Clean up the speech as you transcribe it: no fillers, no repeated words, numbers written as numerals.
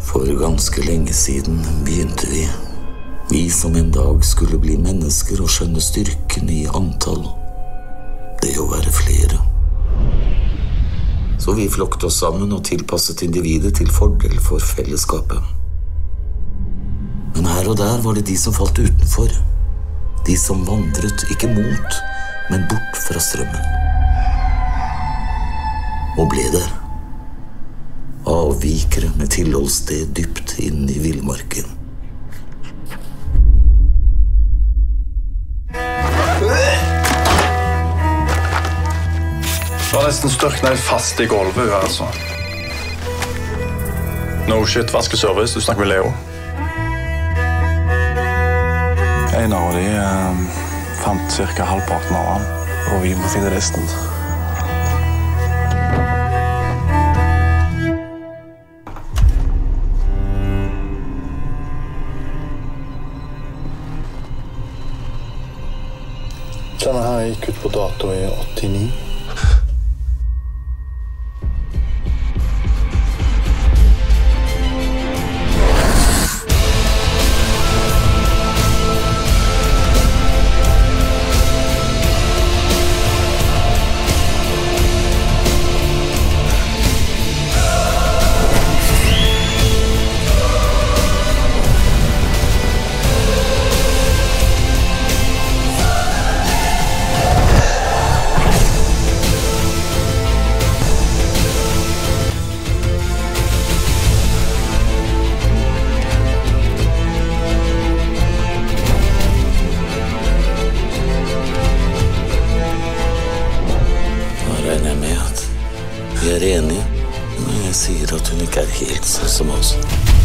For ganske lenge siden begynte vi. Vi som en dag skulle bli mennesker og skjønne styrken i antall. Det å være flere. Så vi flokket oss sammen og tilpasset individet til fordel for fellesskapet. Men her og der var det de som falt utenfor. De som vandret ikke mot, men bort fra strømmen. Og ble der. Avvikere med tilholdssted dypt inn i villmarken. Det var nesten størknet fast i gulvet, altså. No shit, vaskeservice, du snakker med Leo. En av de fant cirka halvparten av han, og vi må finne resten. Denne her gikk ut på dato i 89. Vi er enige når jeg sier at hun ikke er helt sånn som oss.